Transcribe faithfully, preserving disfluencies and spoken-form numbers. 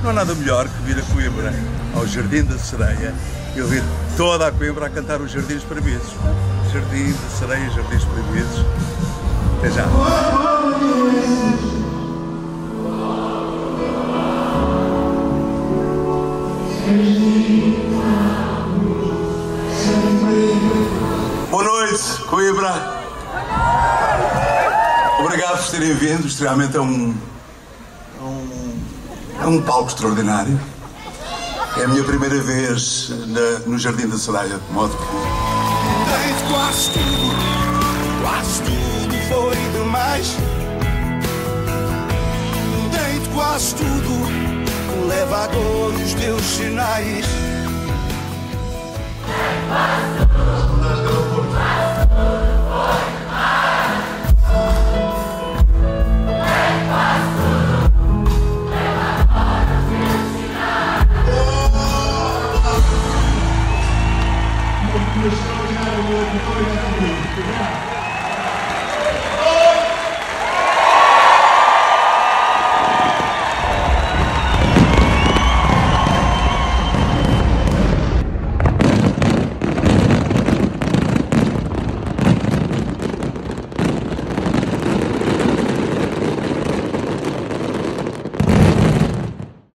Não há nada melhor que vir a Coimbra ao Jardim da Sereia e ouvir toda a Coimbra a cantar os Jardins Proibidos. Jardim da Sereia, Jardins Proibidos. Até já. Boa noite, Coimbra. Obrigado por terem vindo. Isto realmente é um, é um, é um palco extraordinário. É a minha primeira vez na, no Jardim da Sereia, de modo que... Dei-te quase tudo, quase tudo foi demais. Dei-te quase tudo, leva a dor os teus sinais. Dei-te quase tudo, quase tudo foi demais. Dei-te quase tudo, leva a dor os teus sinais. Uma extraordinária noite, muito obrigado.